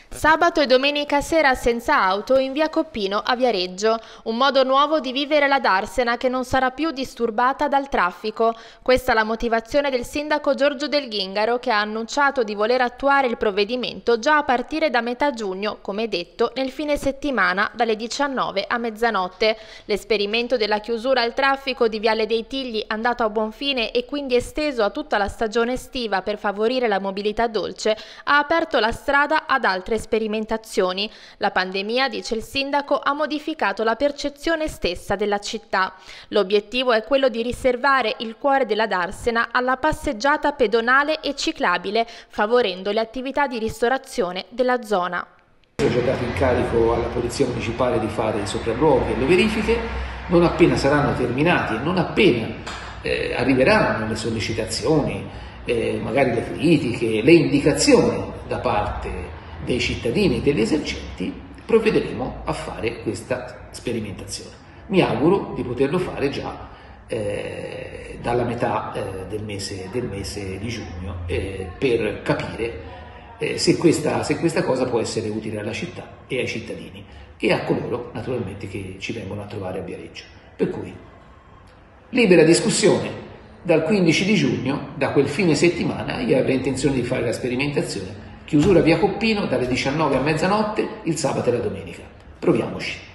Sabato e domenica sera senza auto in via Coppino a Viareggio, un modo nuovo di vivere la Darsena che non sarà più disturbata dal traffico. Questa è la motivazione del sindaco Giorgio Del Ghingaro, che ha annunciato di voler attuare il provvedimento già a partire da metà giugno, come detto, nel fine settimana dalle 19 a mezzanotte. L'esperimento della chiusura al traffico di Viale dei Tigli, andato a buon fine e quindi esteso a tutta la stagione estiva per favorire la mobilità dolce, ha aperto la strada ad altre sperimentazioni. La pandemia, dice il sindaco, ha modificato la percezione stessa della città. L'obiettivo è quello di riservare il cuore della Darsena alla passeggiata pedonale e ciclabile, favorendo le attività di ristorazione della zona. Ho già dato incarico alla Polizia Municipale di fare i sopralluoghi e le verifiche. Non appena saranno terminati e non appena arriveranno le sollecitazioni, magari le critiche, le indicazioni da parte dei cittadini e degli esercenti, provvederemo a fare questa sperimentazione. Mi auguro di poterlo fare già dalla metà del mese di giugno, per capire se questa cosa può essere utile alla città e ai cittadini e a coloro naturalmente che ci vengono a trovare a Viareggio. Per cui libera discussione. Dal 15 di giugno, da quel fine settimana, io avrei intenzione di fare la sperimentazione. Chiusura via Coppino dalle 19 a mezzanotte il sabato e la domenica. Proviamoci.